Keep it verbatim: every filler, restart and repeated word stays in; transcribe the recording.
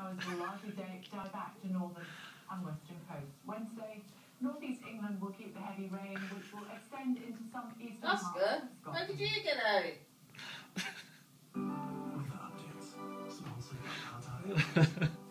showers will largely die, die back to northern and western coasts. Wednesday, northeast England will keep the heavy rain, which will extend into some eastern That's parts good. of Scotland. When did you get out? Weather updates, sponsored by Tata Airways.